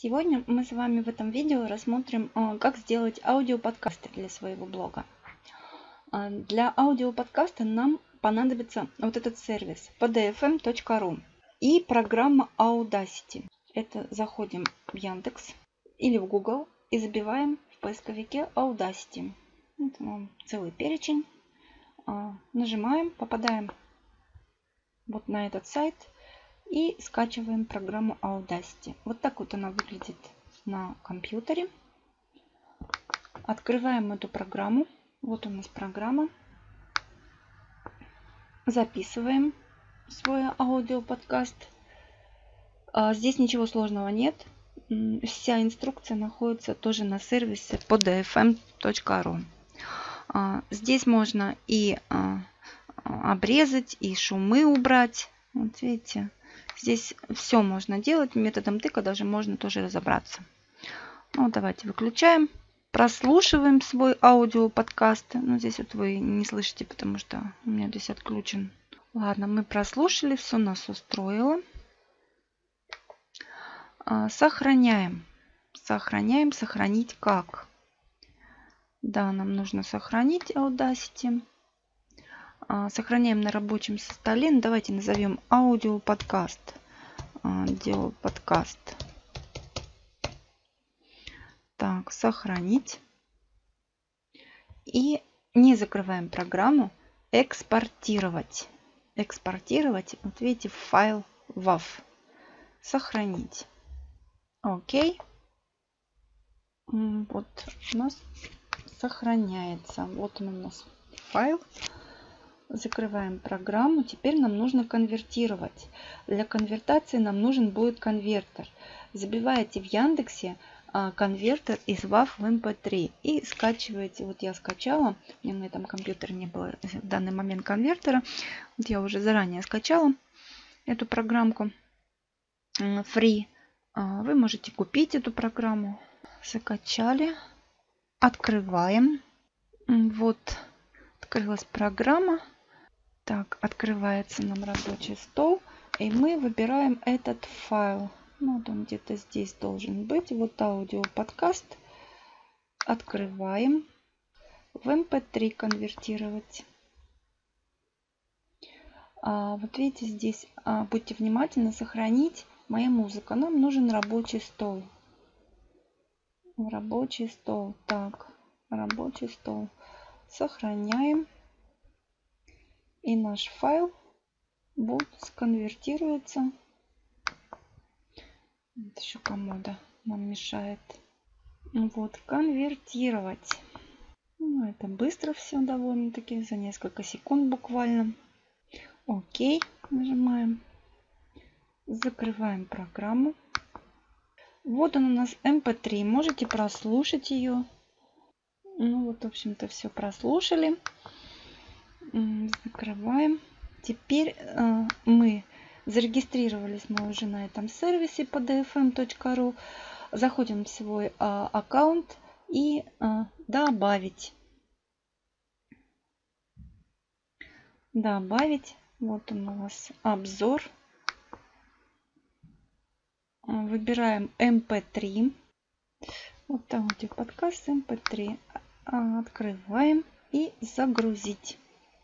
Сегодня мы с вами в этом видео рассмотрим, как сделать аудиоподкасты для своего блога. Для аудиоподкаста нам понадобится вот этот сервис pdfm.ru и программа Audacity. Это заходим в Яндекс или в Google и забиваем в поисковике Audacity. Вот целый перечень. Нажимаем, попадаем вот на этот сайт и скачиваем программу Audacity. Вот так вот она выглядит на компьютере. Открываем эту программу. Вот у нас программа. Записываем свой аудиоподкаст. Здесь ничего сложного нет. Вся инструкция находится тоже на сервисе pdfm.ru. Здесь можно и обрезать, и шумы убрать. Вот видите, здесь все можно делать. Методом тыка даже можно тоже разобраться. Ну, давайте выключаем. Прослушиваем свой аудиоподкаст. Ну, здесь вот вы не слышите, потому что у меня здесь отключен. Ладно, мы прослушали, все нас устроило. Сохраняем. Сохранить как? Да, нам нужно сохранить Audacity. Сохраняем на рабочем столе. Давайте назовем аудиоподкаст. Аудиоподкаст. Так, сохранить. И не закрываем программу. Экспортировать. Экспортировать. Вот видите, файл WAV. Сохранить. Окей. Вот у нас сохраняется. Вот он у нас файл. Закрываем программу. Теперь нам нужно конвертировать. Для конвертации нам нужен будет конвертер. Забиваете в Яндексе конвертер из WAV в MP3 и скачиваете. Вот я скачала. У меня на этом компьютере не было в данный момент конвертера. Вот я уже заранее скачала эту программку. Free. Вы можете купить эту программу. Закачали. Открываем. Вот открылась программа. Так, открывается нам рабочий стол. И мы выбираем этот файл. Ну, вот он где-то здесь должен быть. Вот аудиоподкаст. Открываем. В MP3 конвертировать. Вот видите, здесь будьте внимательны, сохранить моя музыка. Нам нужен рабочий стол. Рабочий стол. Так, рабочий стол. Сохраняем. И наш файл будет сконвертируется. Вот еще комода нам мешает. Вот, конвертировать. Ну, это быстро все довольно-таки, за несколько секунд буквально. Окей, нажимаем. Закрываем программу. Вот он у нас MP3. Можете прослушать ее. Ну вот, в общем-то, все прослушали. Закрываем. Теперь мы зарегистрировались мы уже на этом сервисе pdfm.ru. Заходим в свой аккаунт и добавить. Добавить. Вот он у нас обзор. Выбираем MP3. Вот аудиоподкаст MP3. Открываем и загрузить.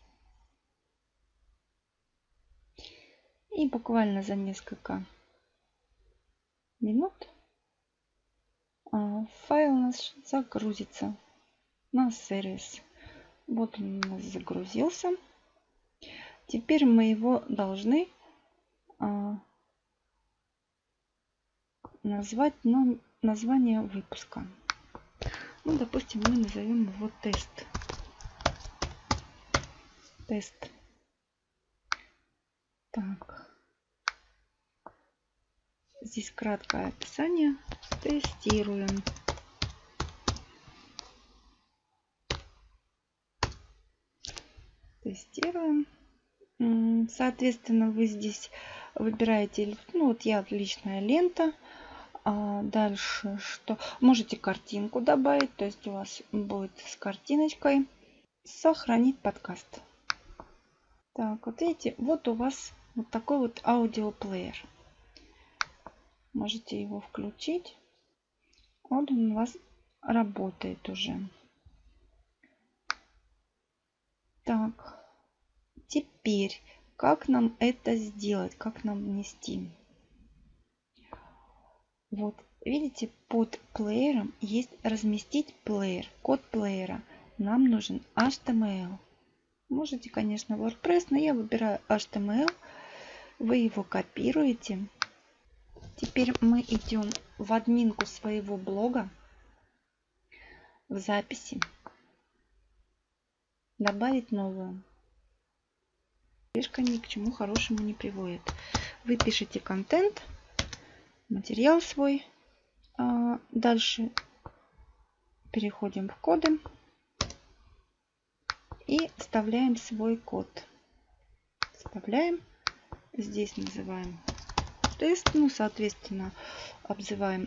И буквально за несколько минут файл наш загрузится на сервис. Вот он у нас загрузился. Теперь мы его должны назвать название выпуска. Ну, допустим, мы назовем его тест. Тест. Так. Здесь краткое описание. Тестируем. Тестируем. Соответственно, вы здесь выбираете, ну вот я личная лента. Дальше что? Можете картинку добавить, то есть у вас будет с картиночкой. Сохранить подкаст. Так, вот видите, вот у вас вот такой вот аудиоплеер. Можете его включить. Вот он у вас работает уже. Так, теперь как нам это сделать, как нам внести? Вот, видите, под плеером есть разместить плеер, код плеера. Нам нужен HTML. Можете, конечно, WordPress, но я выбираю HTML. Вы его копируете. Теперь мы идем в админку своего блога, в записи, добавить новую. Слишком ни к чему хорошему не приводит. Вы пишете контент, материал свой. Дальше переходим в коды и вставляем свой код. Вставляем. Здесь называем тест. Ну, соответственно, обзываем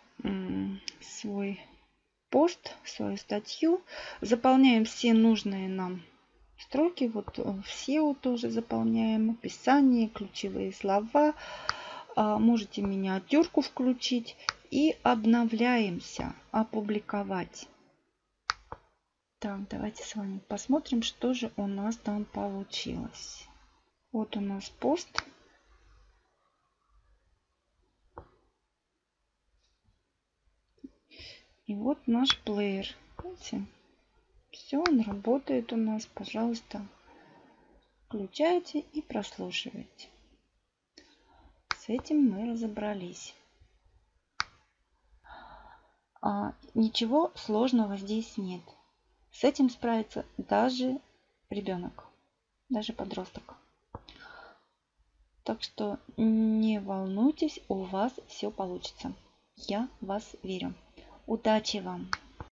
свой пост, свою статью. Заполняем все нужные нам строки. Вот в SEO тоже заполняем. Описание, ключевые слова. Можете миниатюрку включить. И обновляемся. Опубликовать. Так, давайте с вами посмотрим, что же у нас там получилось. Вот у нас пост. И вот наш плеер. Видите? Все, он работает у нас. Пожалуйста, включайте и прослушивайте. С этим мы разобрались. Ничего сложного здесь нет. С этим справится даже ребенок, даже подросток. Так что не волнуйтесь, у вас все получится. Я в вас верю. Удачи вам!